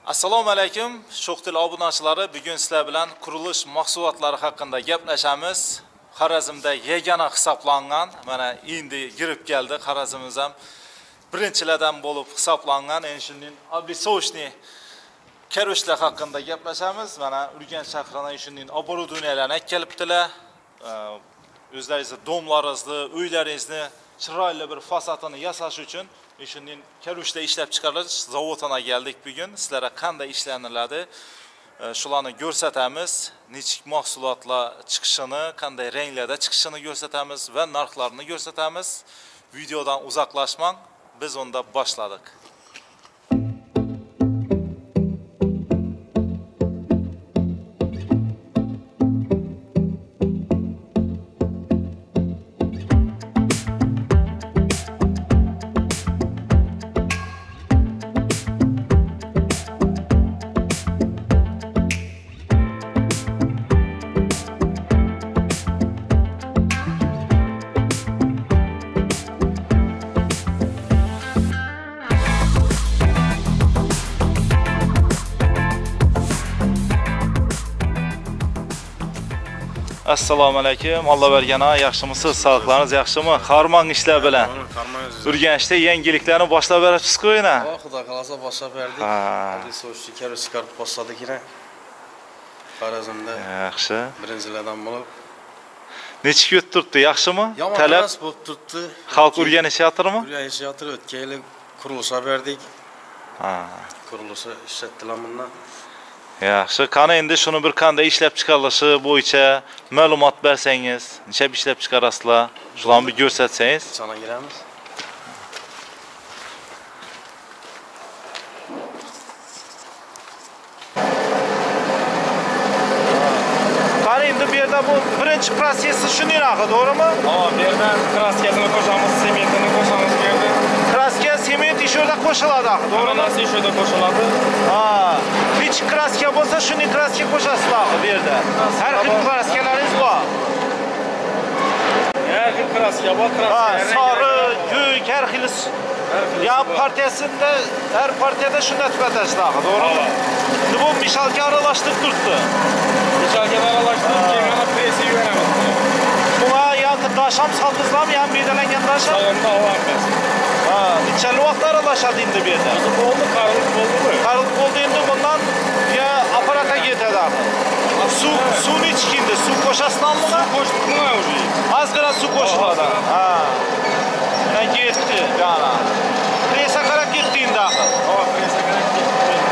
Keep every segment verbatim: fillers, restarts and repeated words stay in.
Assalomu alaykum, Sho'xtil obunachilari. Bugun sizlar bilan qurilish mahsulotlari haqida gaplashamiz. Xorazmda yagona hisoblangan, mana endi kirib keldi. Xorazmimiz ham birinchilardan bo'lib hisoblangan. Endi shundan обесочный karushlar haqida gaplashamiz. Mana Urganch shahridan shundan obорудованияларni kelibdilar. O'zlaringizni domlaringizni, uylaringizni chiroyli bir fasadini yasash uchun shundan karushlar ishlab chiqarish zavodına keldik bugun. Sizlarga qanday ishlaniladi, shularni ko'rsatamiz. Nechik mahsulotlar chiqishini, qanday ranglarda chiqishini ko'rsatamiz va narxlarini ko'rsatamiz. Videodan uzoqlashmang, biz unda boshladik. Assalomu alaykum. Alloh bergana, yaxshimisiz? Sog'liqlaringiz yaxshimi? Xarmon ishlar bilan. Urganchda yangiliklarni boshlab berasiz-ku yana. Xudo xolasa boshlab berdik. Hozir so'shni karush chiqarib boshladik yana. Xorazmda. Yaxshi. Birinchilardan bo'lib. Nechik o'tib turibdi, yaxshimi? Talab bo'lib turibdi. Xalq o'rganishyaptimi? O'rganishyapti. O'tgan yil qurilishga berdik. Ha. Qurilishni ishlatdilar bundan. Yaxshi, qani endi shuni bir qanday ishlab chiqarilishi bo'yicha ma'lumot bersangiz, necha ishlab chiqarasizlar, shularni bir ko'rsatsangiz. Sana giramiz. Qani endi bu yerda bu birinchi prosessi shunaqaga, to'g'rimi? Ha, bu yerda kraskasini qo'shamiz, sementini qo'shamiz bu yerda. Kraska, sement ish yerda qo'shiladi, to'g'rimi? Hammasi ish yerda qo'shiladi. Ha. Nechik kraska bo'lsa, shuni kraska qo'shasizlar bu yerda. Har xil kraskalaringiz bor. Har xil kraska bor, kraska. Ha, sariq, ko'k, har xil. Ya partiyasida, har partiyada shunday tugatasizlar, to'g'rimi? Bu mishalga aralashtirib turibdi. Mishalga aralashtirib, keyin ana presi yuboramiz. Buna yoki dasham saldizlarmi, ham bedalangan dasham? Salonda olamiz. Ha, necha vaqt aralashadi endi bu yerda? Bo'ldi, qarilib bo'ldi. Qarilib bo'ldi endi bundan ya aparatga ketadi. Suv, suvni ichkindi, suv qo'shasizlarmi? Suv qo'shibmi o'zi? Ozgina suv qo'shiladi. Ha. Mana ketdi, yana. Presa qarab ketdi endi axir. Ha, presa qarab ketdi.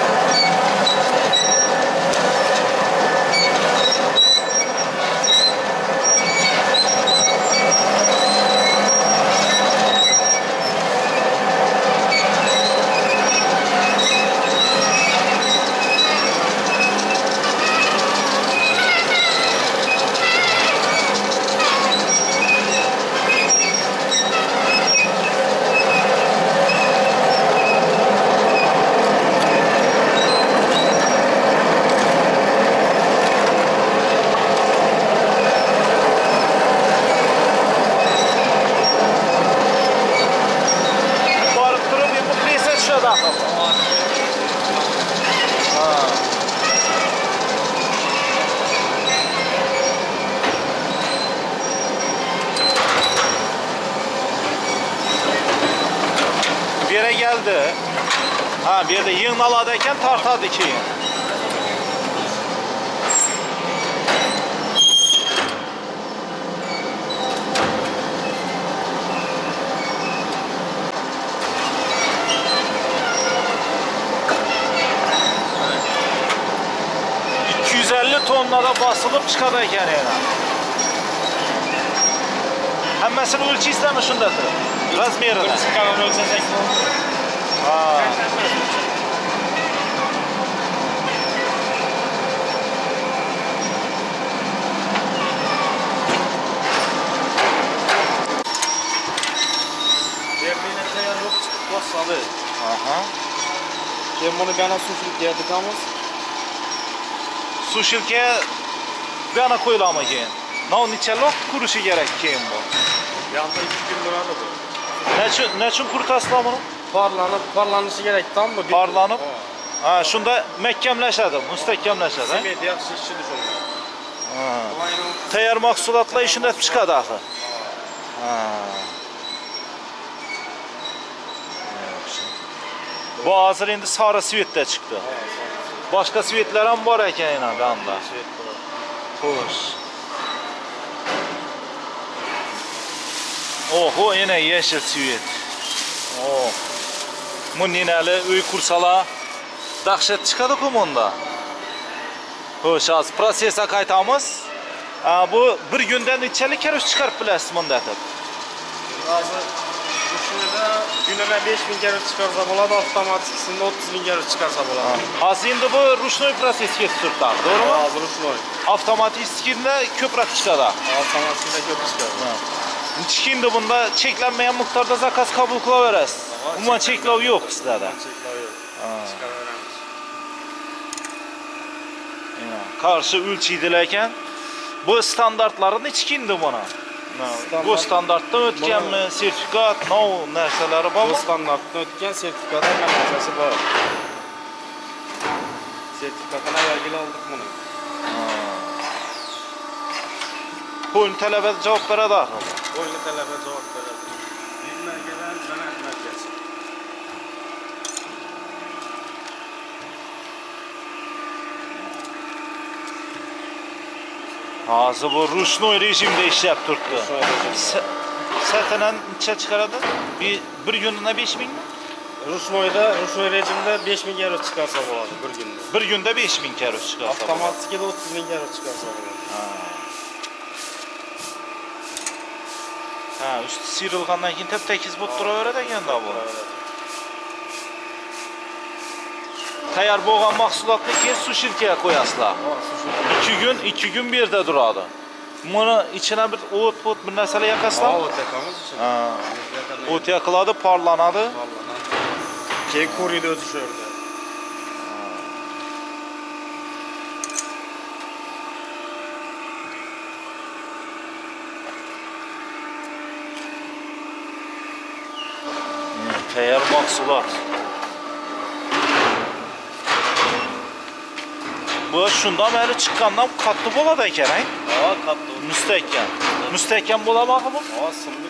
Yere geldi. Ha, bir yerde yığın aladayken tartadı ki. iki yüz elli tonlara basılıp çıkadayken yani. Hemmesini ölçü istemi şundadır. Razmerine. Çıkaran ölçecek. Ha. Yerliğine tayar yok, çıkıp basalı. Aha. Şimdi bunu bana suşilkeye tıkamız. Suşilkeye bana koyulama keyin. Nav neçaloq qurishi kerak keyin bu? Yanında iki gün duradi bu. Nechun nechun quritasizlar buni? Parlanıp, parlanışı gerek tam mı? Parlanıp. Ha, shunda mahkamlashadi, mustahkamlashadi. Sement yaxshi ishchi shunda. Ha. Tayyor mahsulotlar shunda chiqadi axir. Ha. Bu hozir endi sara svetda chiqdi. Boshqa svetlar ham bor ekan yana banda. Xo'sh. Oho, yana yashil svet. Oh. Muninali uy qursalar dahshat chiqadi-ku bunda. Xo'sh, hozir prosesga qaytamiz. Bu bir kundan nechalik karush chiqarib bilasiz bunda deb? Hozir shunda kunida besh ming karush chiqarsa bo'ladi, avtomatikisini o'ttiz ming karush chiqarsa bo'ladi. Hozir endi bu ruchnoy prosesga turibdi, to'g'rimi? Hozir ruchnoy. Avtomatikda ko'proq chiqadi. Avtomatikda ko'p chiqadi. Endi bunda cheklanmagan miqdorda zakaz qabul qilaverasiz. Umuman cheklov yo'q sizlarda. Cheklov yo'q. Chiqaraveramiz. Qarshi o'lchaydilar ekan. Bu standartlarni nechkindi buni? Bu standartdan o'tganmi, sertifikat, nov narsalari bormi? Bu standartdan o'tgan sertifikatlar narsasi bor. Sertifikatini avvalgina oldik buni. Qo'yni talabga javob beradi axir. Qo'yni talabga javob beradi. Bilmaganlar san'at markazi. Hozir bu ruchnoy rejimda ishlab turibdi. Satanan necha chiqaradi? Bir kunda besh ming mi? Ruchnoyda, ruchnoy rejimda besh ming karush chiqarsa bo'ladi bir kunda. Bir kunda besh ming karush chiqarsa bo'ladi. Avtomatikda o'ttiz ming karush chiqarsa bo'ladi. Ha, usti sirilgandan keyin tep-tekis bo'lib turaveradi ekanda bu. Tayyor bo'lgan mahsulotni keyin sushilkaga qo'yasizlar. ikki kun, ikki kun bu yerda turadi. Buni ichina bir o't, o't bir narsalar yaqasizlar. O't yaqamiz uchun. Ha. O't yaqiladi, porlanadi. Keyin ko'riydi o'zi shu yerda. Tayyor mahsulot. Bu shundan beri chiqqandan qattiq bo'ladi ekan, ha? Ha, qattiq. Mustahkam. Mustahkam bo'ladimi bu? Ha, simli.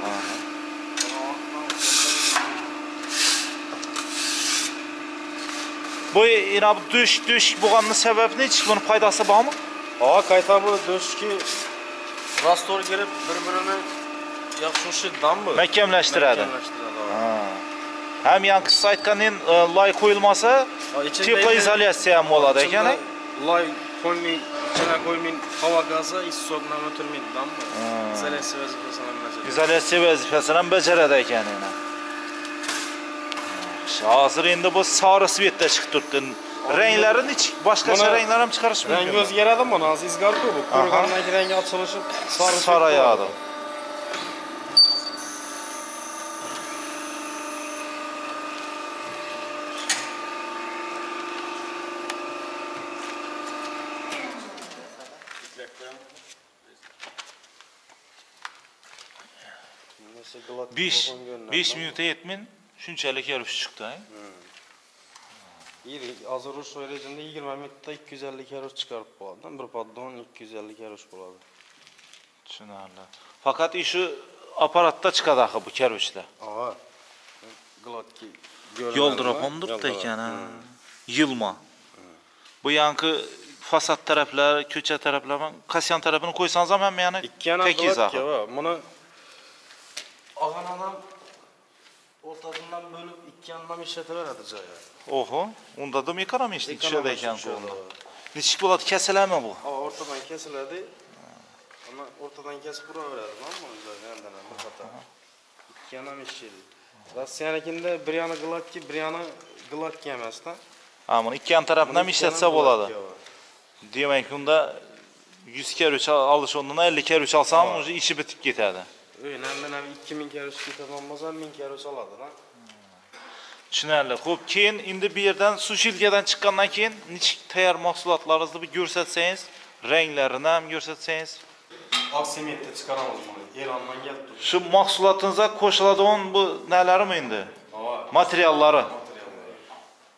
Bu yana bu dush-dush bo'lganning sababi nech? Buni foydasi bormi? Ha, qayta bu dushki rastor kirib bir-birini yaxshi ushiddanmi? Mahkamlashtiradi. Ha. Ham yangi siz aytganingiz loy qo'yilmasa, teplоизоляtsiya ham bo'ladi ekan. Loy qo'ymay, ichine qo'ymay, havo gazi issiqdan o'tirmaydi-danmi? Izolyatsiya vazifasini ham bajaradi. Izolyatsiya vazifasini ham bajaradi ekan yana. Hozir endi bu sara svetda chiqib turibdi. Ranglari nech? Boshqacha ranglar ham chiqarish mumkin. Rangi o'zgaradi buni, hozir izgarku bu. Qurigandan keyin rangi ochilishi sara sarayadi. besh minutda yetmin shunchalik karush chiqdi, ha? Yirik, hozir ruchnoy rejimda yigirma minutda ikki yuz ellik karush chiqarib bo'ladi. Bir poddon ikki yuz ellik karush bo'ladi. Tushunarli. Faqat shu apparatda chiqadi axir bu karushlar. Ha. Gladki yo'ldirib ham turibdi ekan, ha. Yilma. Bu yangi fasad taraflar, ko'cha taraflar, qasyan tarafini qo'ysangiz ham hamma yana tekiz axir. Buni olgan odam o'rtasidan bo'lib ikki yondan ishlataveradi joyi. Oho, unda da ekonomistlik tushadi ekan unda. Nechik bo'ladi, kesilami bu? Ha, o'rtadan kesiladi. Ama o'rtadan kesib uraveradi, mana bu joydan bu xato. Ikki yondan ishlaydi. Rossiyanikida bir yana gladki, bir yana gladki emasda. Ha, buni ikki yon tarafdan ishlatsa bo'ladi. Demak, unda yuz karush olish o'rniga ellik karush olsam, o'zi ishi bitib ketadi. O'ynamdan ikki ming karush ketadigan bo'lsa, ming karush oladi-da. Tushunarli. Xo'p, keyin endi bu yerdan sushilkadan chiqqandan keyin nechik tayyor mahsulotlaringizni bir ko'rsatsangiz, ranglarini ham ko'rsatsangiz. Oq sementda chiqaramiz buni. Erondan kelib turibdi. Shu mahsulotingizga qo'shiladigan bu nalarimi endi? Materiallari.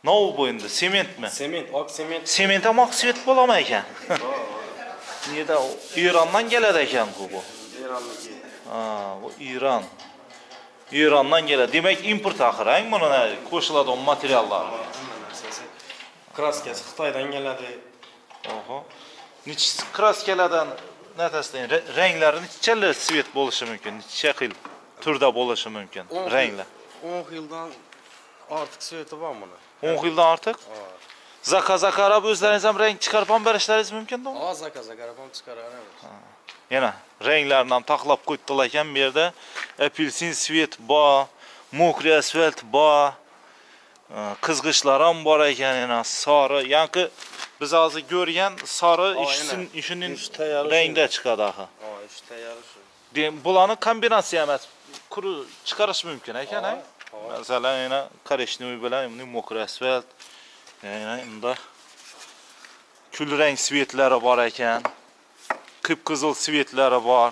Ne bu endi? Sementmi? Sement, ok sement. Sement ham oq svet bo'ladimi ekan? Niyada İrandan keladi ekan bu. İran'daki. Ha, bu İran. İrandan keladi. Demak, import axir, ang buni qo'shiladigan materiallar. Kraskasi Xitoydan keladi. Oho. Nech kraskalardan natasdan ranglari nechchalar svet bo'lishi mumkin? Necha xil turda bo'lishi mumkin ranglar? o'n yildan ortiq sveti bor buni. o'n yildan ortiq? Zakaza qarab o'zlaringiz ham rang chiqarib ham berishlaringiz mumkin-da? Ha, zakaza qarab ham chiqaramiz. Yana ranglarni ham taxlab qo'yibdilar ekan bu yerda. Apelsin svet bor, mokriy asfalt bor. Qizg'ishlar ham bor ekan, yana sori, ya'ni biz hozir ko'rgan sori ishining rangda chiqadi axir. Ha, ish tayyor shu. Dem bularni kombinatsiya emas, quru chiqarish mumkin ekan, ha? Masalan, yana koreshnoy bilan mokriy asfalt, yana unda kul rang svetlari bor ekan. Qip-qizil svetlari bor.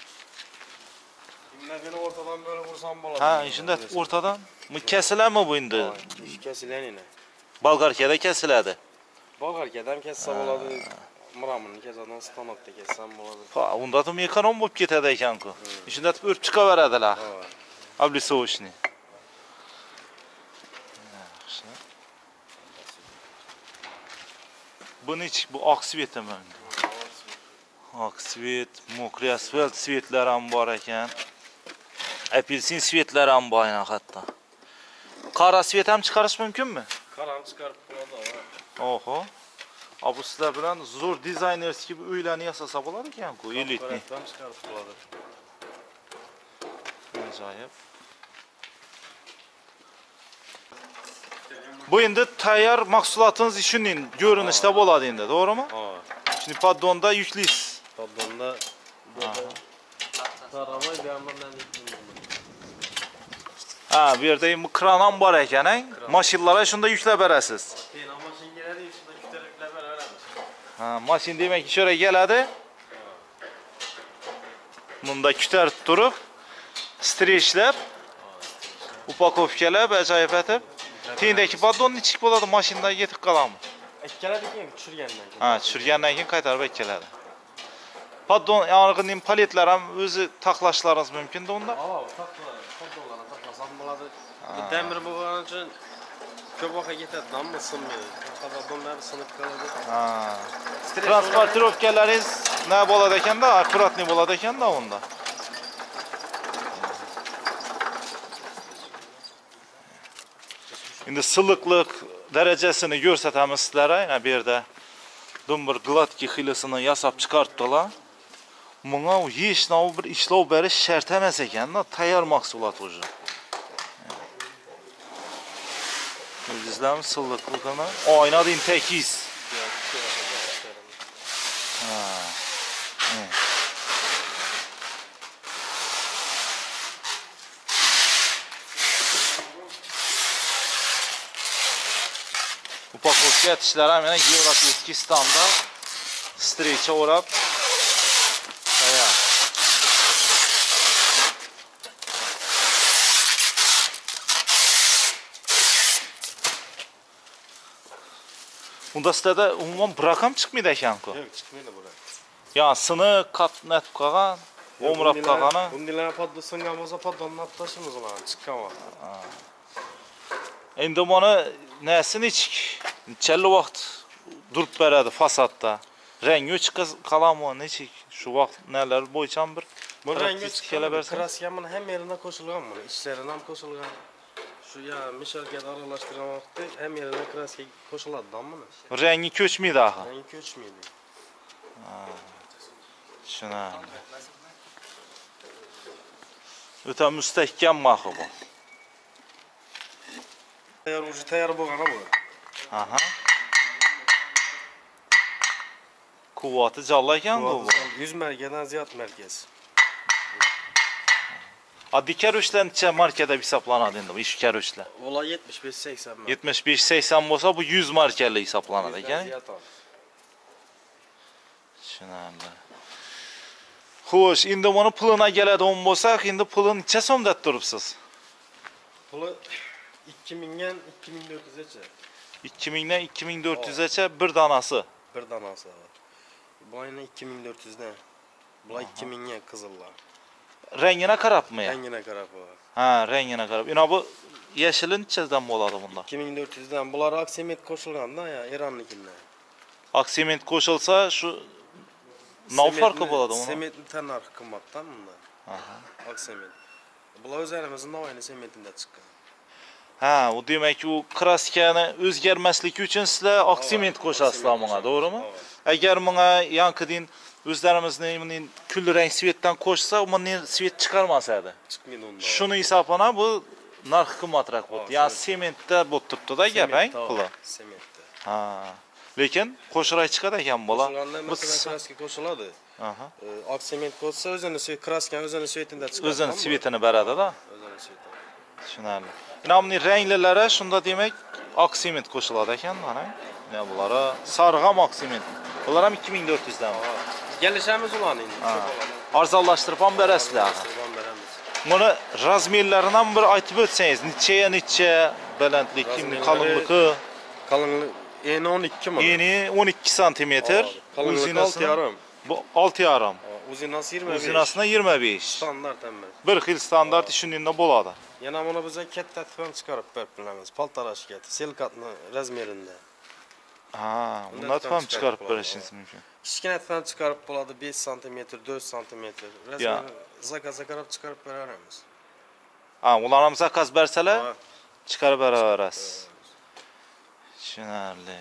Buni o'rtadan bo'lib ursam bo'ladi. Ha, shunda o'rtadan bu kesiladimi bu endi? Kesiladi. Bolgarkada kesiladi. Bolgarkada ham kessa bo'ladi. Muramini kesadan stanokda kessam bo'ladi. Ha, unda ham ekonom bo'lib ketadi ekan-ku. Shunda o'rib chiqaveradilar. Облицовочный. Yaxshi. Buni ichik bu oq svetimi? Oq svet, mokriy asfalt svetlar ham bor ekan. Apelsin svetlar ham bor yana hatto. Qora svet ham chiqarish mumkinmi? Qora ham chiqarib qo'yadi. Oho. Bu sizlar bilan zo'r dizaynerskiy uylarni yasasa bo'lar ekan-ku, elitni. Ham chiqarib qo'yadi. Ajoyib. Bu endi tayyor mahsulotimiz shuning ko'rinishda bo'ladi endi, to'g'rimi? Ha. Şimdi paddonda yükliyiz. Paddonda taramay bir yandan Ha, bu yerda bu kran ham bor ekan, ha? Mashinalarga shunda yuklab berasiz. Keyin mashin keladi, shunda yuklab beramiz. Ha, mashin demak shora keladi. Bunda kutarib turib, strechlab, upakovkalab, ajoyib etib, tendagi paddon nechik bo'ladi, mashinada yetib qoladimi? Keladi keyin tushirgandan keyin. Ha, tushirgandan keyin qaytarib keladi. Paddon yong'inning paletlar ham o'zi taxlashlaringiz mumkin-da unda? Ha, taxlar, paddonlarni taxlasam bo'ladi. Demir bo'lgani uchun ko'p vaqt ketadi, ammo sinmaydi. Paddonlar sinib qoladi. Ha. Transportirovkalaringiz ne bo'ladi ekanda, akkuratli bo'ladi ekanda unda. Endi silliqlik darajasini ko'rsatamiz sizlarga. Yana bu yerda dumbir gladki xilisini yasab chiqaribdilar. Bunga hech nima bir ishlov berish shart emas ekanda, tayyor mahsulot o'zi. Bizlarimiz silliqligini oynadan tekiz. Ha. Upakovka etishlar ham yana Yevropa standart strecha o'rab tayyor. Unda sizlarda umuman brak ham chiqmaydi ekan-ku. Yo'q, chiqmaydi bular. Ya siniq qatnatib qolgan, o'mrab qolgani. Bundalar paddon singan bo'lsa paddonni olib tashlaymiz ularni chiqqan vaqt. Endi mana nasini ichik challi vaqt durib beradi fasadda. Rangi o'chib qoladimi, nechik shu vaqt nalar bo'yicha ham bir bu rangi o'chib kelaversa. Kraska buni ham yerine qo'shilgan buni, ichlaridan ham qo'shilgan. Shu ya mishalga aralashtirgan vaqtda ham yerine kraska qo'shiladi buni. Rangi ko'chmaydi axir. Rangi ko'chmaydi. Ha. Tushunarli. O'ta mustahkam maxi bu. Tayyor, o'zi tayyor bo'lgani bu. Aha. Quvvati jalla ekan bu. yuz markadan ziyod markaz. Addiy karushlar necha markada hisoblanadi endi bu ish karushlar? Ular yetmish besh sakson marka. yetmish besh sakson bo'lsa bu yuz markali hisoblanadi ekan. Tushunarli. Xo'sh, endi buni pulini keladigan bo'lsak, endi pulini necha so'mda turibsiz? Puli ikki mingdan ikki ming to'rt yuzgacha. ikki ming dan ikki ming to'rt yuz gacha bir danasi. Bir danasi var. Bulayni ikki ming to'rt yuz dan. Bulay ikki ming ga qizillar. Rengine qarabmı ya? Rengine qarab var. Ha, rengine qarab. Ina bu yeşilin nechadan bo'ladi bunda? ikki ming to'rt yuz dan. Bular aksiment qo'shilganda ya, Eronnikilar. Aksiment qo'shilsa shu nov farqi bo'ladi uni. Sementni tan narxi qimmatdan bunda. Aha. Aksiment. Bular o'zlarimizning novayni sementida chiqqan. Ha, u demak u kraskani o'zgarmasligi uchun sizlar aksiment qo'shasizlar bunga, to'g'rimi? Agar bunga yankidin o'zlarimizning kulli rang svetdan qo'shsa, bundan svet chiqarmas edi. Chiqmaydi unda. Shuni hisobona bu narx qimmatroq bo'ldi. Ya'ni sementda bo'lib turibdi-da gap, ha, puli. Sementda. Ha. Lekin qo'shray chiqadi ekan bola. Bu kraska qo'shiladi. Aha. Aksiment qo'shsa o'zini svet kraskani o'zini svetida chiqadi. O'zini svetini beradi-da. O'zini svetini. Tushunarli. Namni ranglilari shunda demak aksiment qo'shiladi ekan, mana. Ne bular? Sarg'am aksiment. Bular ham ikki ming to'rt yuz dan. Kelishamiz ularni endi. Arzonlashtirib ham berasizlar. Buni razmerlarini ham bir aytib o'tsangiz, necha necha balandlik, qalinligi? Qalinligi eni o'n ikki mi? Eni o'n ikki santimetr, uzinasi olti yarim. Bu olti yarim. Uzinasi yigirma besh. Uzinasini yigirma besh. Standart hamma. Bir xil standart shuningda bo'ladi. Yana buni biz katta tufan chiqarib berib bilamiz. Paltarashga, selkatni razmerida. Ha, undan ham chiqarib berishingiz mumkin. Kichkina tufan chiqarib bo'ladi besh santimetr, to'rt santimetr. Razmer zakazga qarab chiqarib beramiz. Ha, ular ham zakaz bersalar chiqarib beraverasiz. Tushunarli.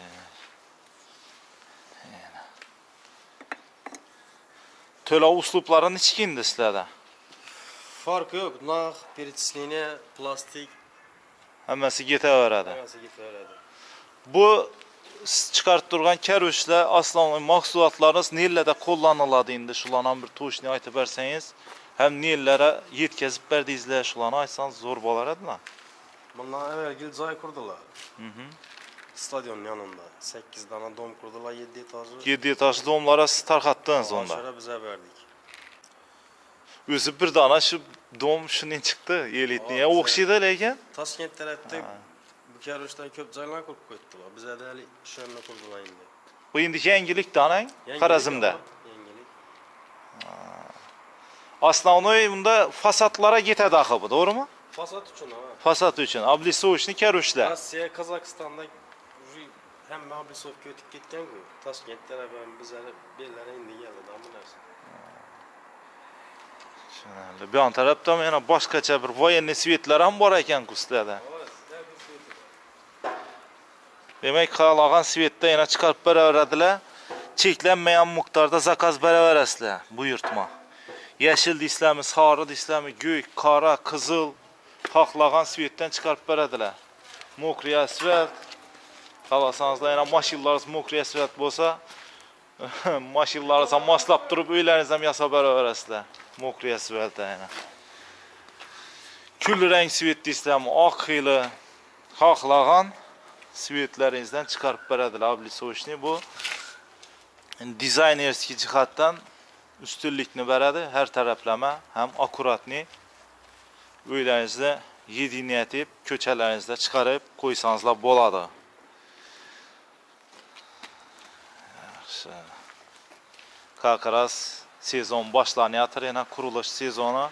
To'lov uslublari nechkindi sizlarda? Farqi yo'q. Naq, перечисление, plastik hammasi ketaveradi. Hammasi ketaveradi. Bu siz chiqarib turgan karushlar aslomiy mahsulotlarimiz nelarda qo'llaniladi endi shularni bir to'shni aytib bersangiz, ham nelara yetkazib berdingizlar, shularni aytsangiz zo'r bo'lar edi-la. Bundan avvalgi joy qurdilar. Mhm. Stadion yonida sakkiz dona dom qurdilar, yetti etajli. yetti etajli domlara siz tarqatdingiz onda. O'shara biz berdik. O'zi bir dona shu dom shuning chiqdi, elitniga o'xshaydi lekin Toshkent tarafda bu karushdan ko'p joylar qurib qo'ydilar. Bizda hali shuni qurdilar endi. bu endi yangilik danang Xorazmda. Yangilik. Основной bunda fasadlara ketadi axı bu, to'g'rimi? Fasad uchun, ha. Fasad uchun облицовочный karushlar. Rossiya, Qozog'istonda hamma облицовка o'tib ketgan-ku. Toshkent tarafdan bizlar bellar endi keldi, bu narsa. Tushunarli. Bu yon tarafda yana boshqacha bir voyenniy svetlar ham bor ekan-ku sizlarda. Demak, xohlagan svetda yana chiqarib beraveradilar. Cheklanmagan miqdorda zakaz beraverasizlar. Buyurtma. Yashil deysizlarmi, sari deysizlarmi, go'y, qora, qizil xohlagan svetdan chiqarib beradilar. Mokriy asfalt. Xohlasangiz yana mashinalarimiz mokriy asfalt bo'lsa, mashinalarni ham moslab turib uylaringizni ham yasab beraverasizlar. Mokriy asfaltda yana. Kulli rang svet deysizlarmi, oq xili xohlagan svetlaringizdan chiqarib beradilar. Облицовочный bu dizaynerskiy jihatdan ustunlikni beradi, har taraflama ham akkuratni. Uylaringizni yedini etib, ko'chalaringizda chiqarib qo'ysangizlar bo'ladi. Yaxshi. Qaqras sezon boshlanyapti, yana qurilish sezoni.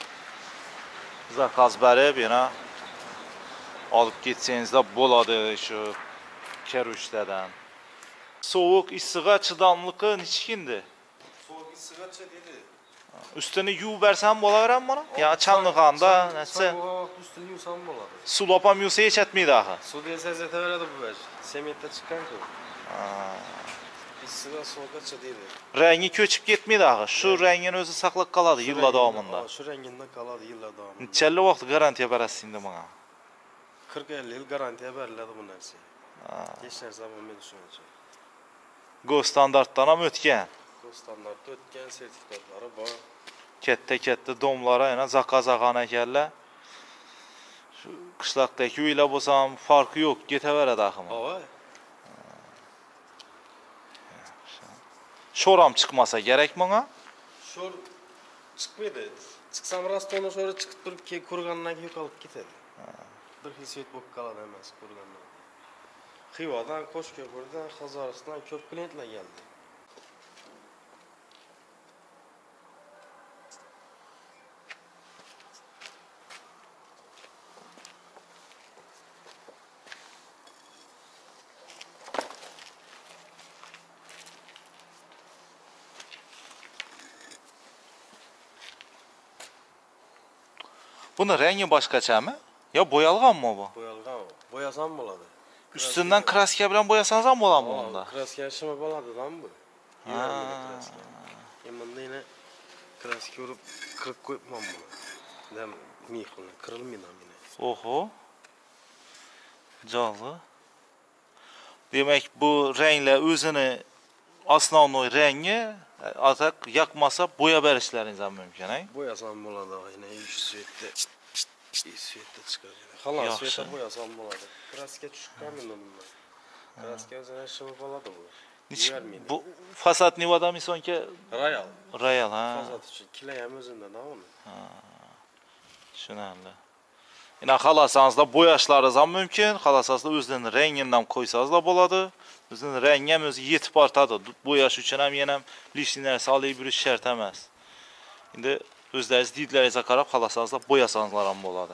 Zakaz berib, yana olib ketsangizlar bo'ladi shu karushlardan. Sovuq issiqqa chidamligi nechkindi? Sovuq issiqqa dedi. Ustini yuvib bersam bo'laveradimi buni? Ya chanliganda, nasa? Ustini yuvsam bo'ladi. Sulab ham yuvsa yechatmaydi axir. Suv desa yetaveradi bu bash. Sementda chiqqan-ku. Issiqqa sovuqqa dedi. Rangi ko'chib ketmaydi axir. Shu rangini o'zi saqlab qoladi yillar davomida. Shu rangidan qoladi yillar davomida. Necha vaqt garantiya berasiz endi bunga? qirq ellik yil garantiya beriladi bu narsa. Hech narsa bo'lmaydi shuning uchun. Go standartdan ham o'tgan. Go standartda o'tgan sertifikatlari bor. Katta-katta domlara yana zakaz olgan ekanlar. Shu qishloqdagi uylar bo'lsa ham farqi yo'q, ketaveradi axir. Voy. Sho'r ham chiqmasa kerak bunga? Sho'r chiqmaydi. Chiqsam rastona sho'ri chiqib turib qurgandan keyin yo'qolib ketadi. Bir xil svet bo'lib qoladi emas qurgandan. Xivadan, Qo'shko'pirdan, Qozoriston ko'p klientlar keldi. Buni rengi boshqachami? Yo boyalganmi bu? Boyalgan o. Boyasam bo'ladi. Ustidan kraska bilan boyasangiz ham bo'ladimi unda? Kraska ishimi bo'ladi-dan bu. Yuradi kraska. Endi yine kraska urib qirib qo'yibman buni. Dem mixini qirilmaydi meni. Oho. Jolly. Demak, bu ranglar o'zini основной rengi atak yoqmasa bo'ya berishlaringiz ham mumkin, ha? Boyasam bo'ladi, yine ish svetda. Ish svetda chiqadi. Xolos, svetda boyasam bo'ladi. Kraska tushgan meni bundan. Kraska o'zini ishimi bo'ladi bu. Bu fasad Nevada misonki Royal. Royal, ha. Fasad uchun kila ham o'zida-da uni. Ha. Tushunarli. Ina xalasanızda boyashlaringiz ham mumkin. Xalasanızda o'zining rangini ham qo'ysangiz da bo'ladi. O'zining rangi ham o'zi yetib ortadi. Boyash uchun ham yana lishni narsa olib yurish shart emas. Endi o'zlaringiz didlaringizga qarab xalasanızda boyasanızlar ham bo'ladi.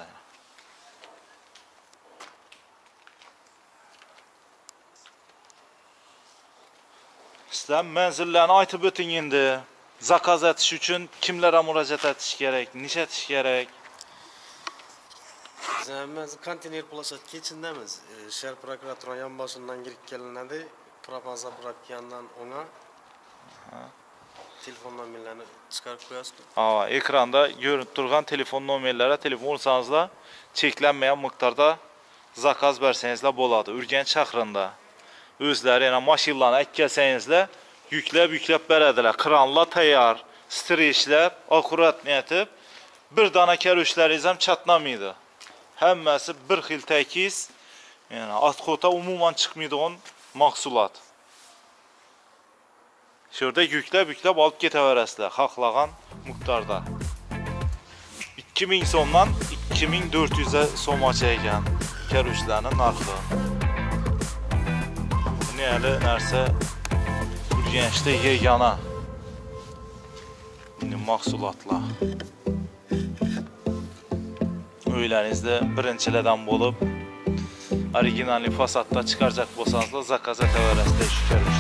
Sizlar manzillarni aytib o'ting endi. Zakaz etish uchun kimlarga murojaat etish kerak, necha etish kerak? Biz konteyner plashat kechindamiz. Shahar prokuratura yonboshidan kirib kelinadi. Propan zapravkadan ona telefon nomerlarini chiqarib qo'yasiz. Ha, ekranda ko'rinib turgan telefon nomerlariga telefon ursanızlar, cheklanmagan miqdorda zakaz bersangizlar bo'ladi. Urganch shahrida. O'zlari yana mashinalarni aytgasangizlar, yüklab yüklab beradilar. Kranlar tayyor, strechlar akkuratni etib, bir dana karushlaringiz ham chatnamaydi. Hammasi bir xil takiz, yani asqota umuman chiqmaydigan mahsulot. Şurada yüklab yüklab olib ketaverasizlar, xohlagan miqdorda. ikki ming so'mdan ikki ming to'rt yuz so'mgacha ekan karushlarning narxi. Neyli narsa Urganchda yegana mahsulotlar. Uylaringizda birinchilardan bo'lib original fasadda chiqarjak bo'lsangiz, zakaz etaverasizlar shu karush.